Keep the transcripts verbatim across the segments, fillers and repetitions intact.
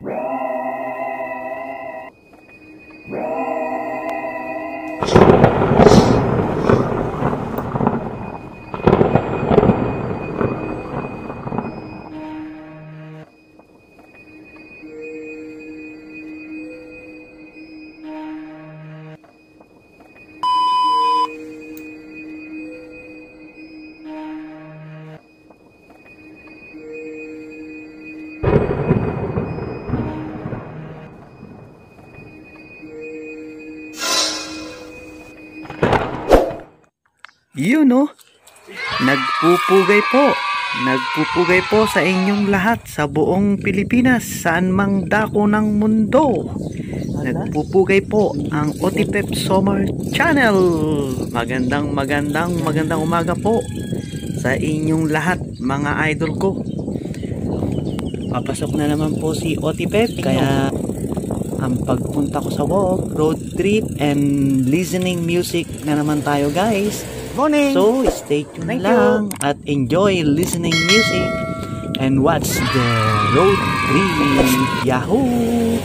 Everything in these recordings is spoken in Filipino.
Yun no, nagpupugay po, nagpupugay po sa inyong lahat sa buong Pilipinas, saan mang dako ng mundo. Nagpupugay po ang Otipep Summer Channel. Magandang magandang magandang umaga po sa inyong lahat mga idol ko. Papasok na naman po si Otipep, kaya ang pagpunta ko sa walk, road trip and listening music na naman tayo guys. Morning. So stay tuned Thank lang you. At enjoy listening music and watch the road trip. Yahoo!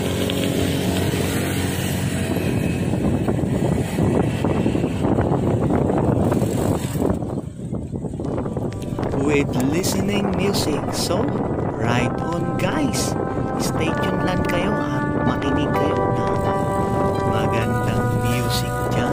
With listening music. So right on guys, stay tuned lang kayo at makinig kayo ng magandang music dyan.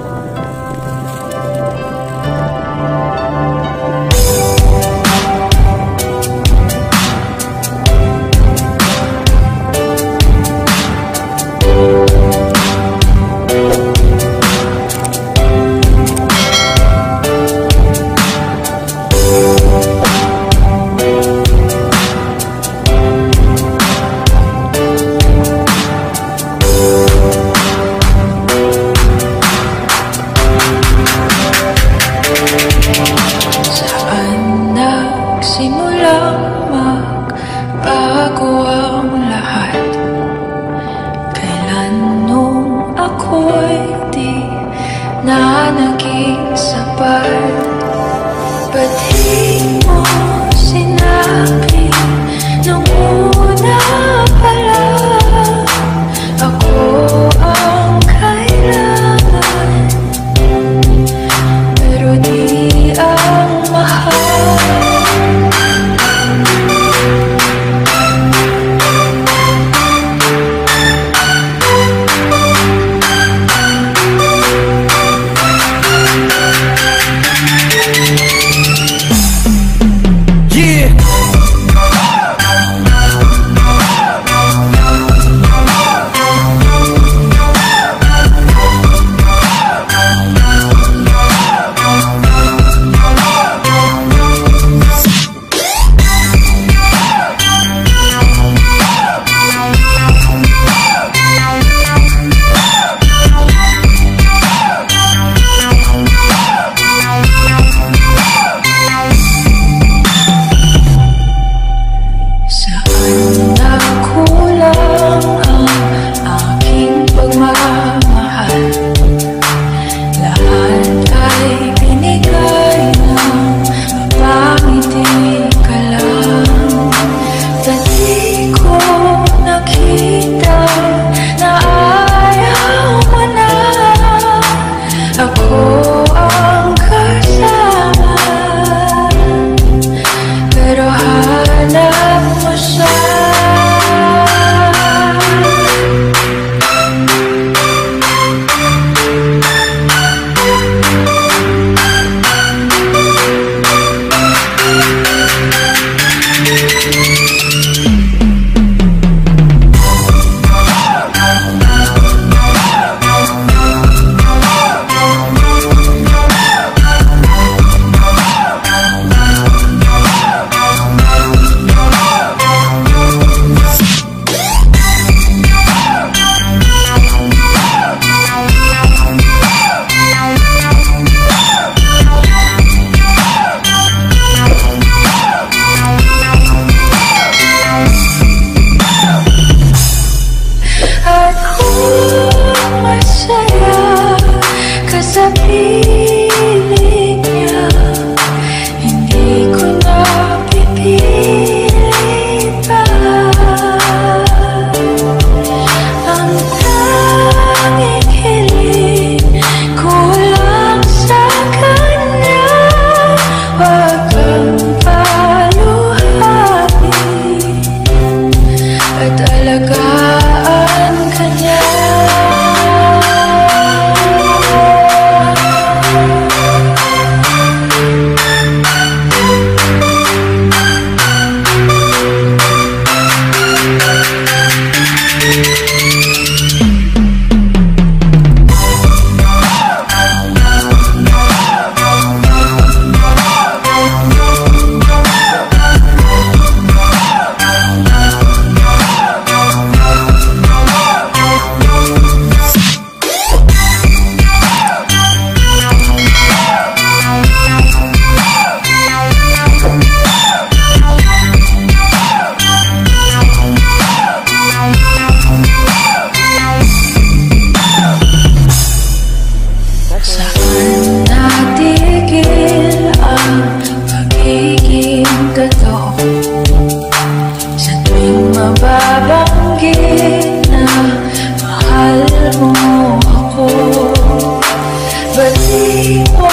mababanggit na mahal mo ako. Ba't di mo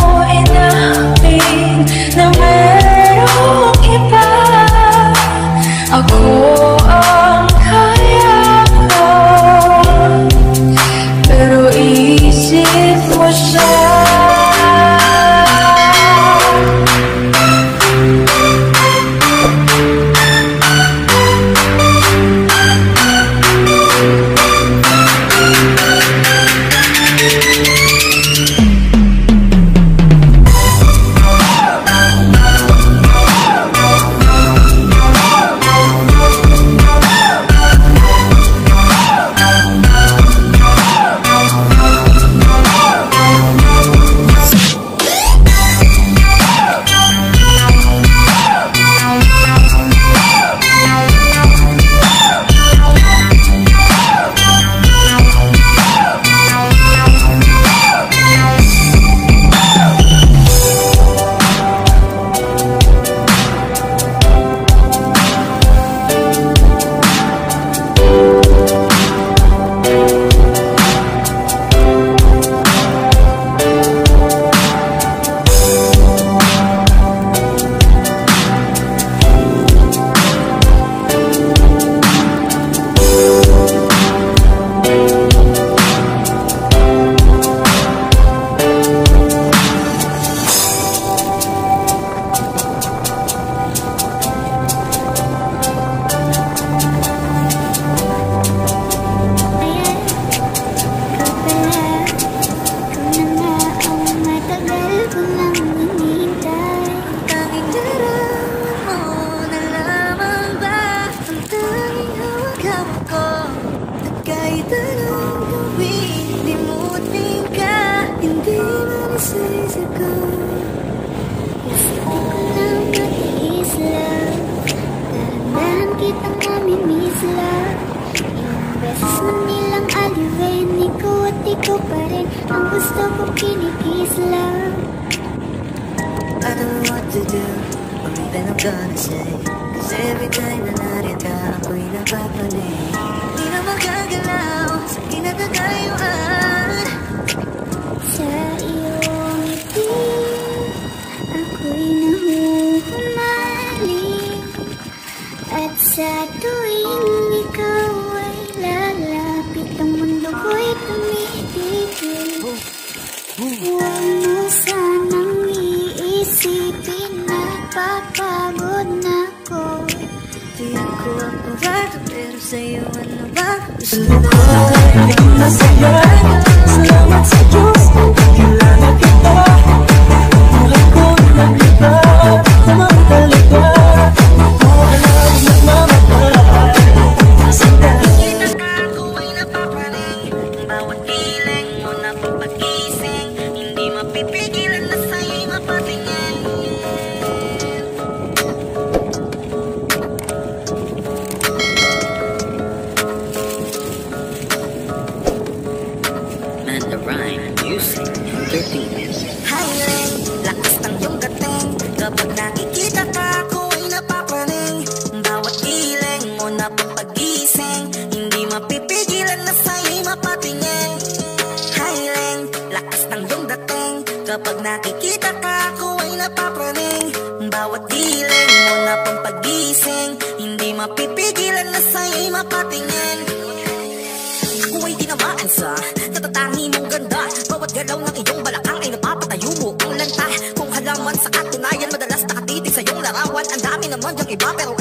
inamin na merong iba? Ako ang kaya ko, pero isip mo siya. Ang dami naman yung iba pero